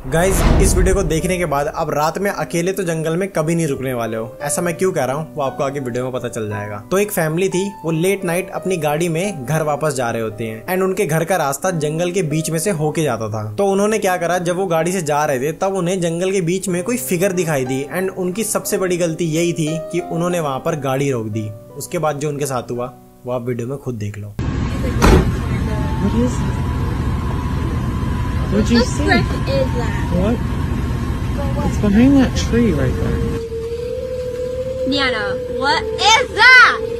Guys इस video को देखने के बाद आप रात में अकेले तो जंगल में कभी नहीं रुकने वाले हो। ऐसा मैं क्यों कह रहा हूँ वो आपको आगे वीडियो में पता चल जाएगा। तो एक फैमिली थी, वो लेट नाइट अपनी गाड़ी में घर वापस जा रहे होते हैं एंड उनके घर का रास्ता जंगल के बीच में से होके जाता था। तो उन्होंने क्या करा, जब वो गाड़ी से जा रहे थे तब उन्हें जंगल के बीच में कोई फिगर दिखाई दी एंड उनकी सबसे बड़ी गलती यही थी कि उन्होंने वहां पर गाड़ी रोक दी। उसके बाद जो उनके साथ हुआ वो आप वीडियो में खुद देख लो। What the frick is that? What? It's behind that tree right there. Niana, what is that?